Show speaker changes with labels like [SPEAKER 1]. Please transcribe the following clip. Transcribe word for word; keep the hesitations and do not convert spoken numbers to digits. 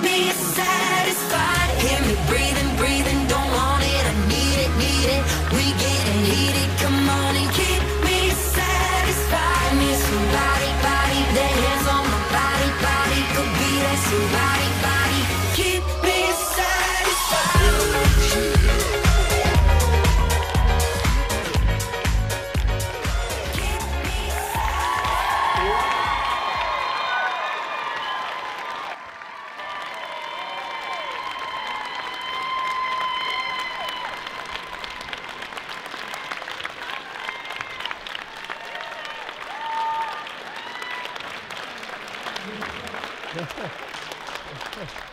[SPEAKER 1] me satisfied. Hear me breathing, breathing, don't want it, I need it, need it. We getting heated, come on and keep me satisfied. I need somebody, body, their hands on my body, body. Could be that somebody, body. Keep me satisfied.
[SPEAKER 2] Yeah.